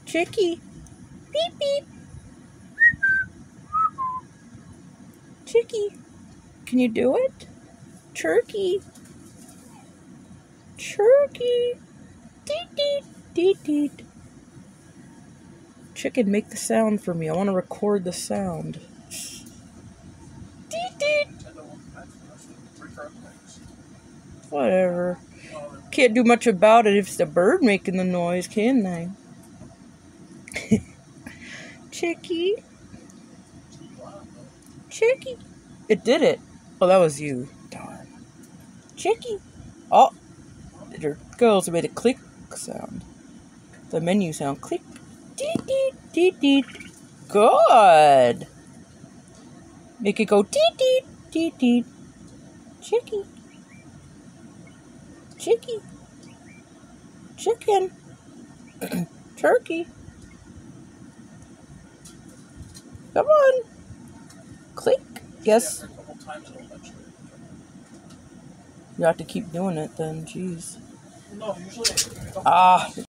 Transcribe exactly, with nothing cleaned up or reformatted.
Chicky. Beep, beep. Chicky. Can you do it? Turkey. Turkey. Deet, deet, deet, deet. Chicken, make the sound for me. I want to record the sound. Deet, deet. Whatever. Can't do much about it if it's the bird making the noise, can they? Chicky. Chicky. It did it. Oh, that was you. Darn. Chicky. Oh, there goes. It made a click sound. The menu sound. Click. Deet, deet, deet, deet. Good. Make it go deet, deet, deet, deet. Chicky. Chicky. Chicken. Turkey. Come on. Click. Yes. You have to keep doing it then. Jeez. Ah.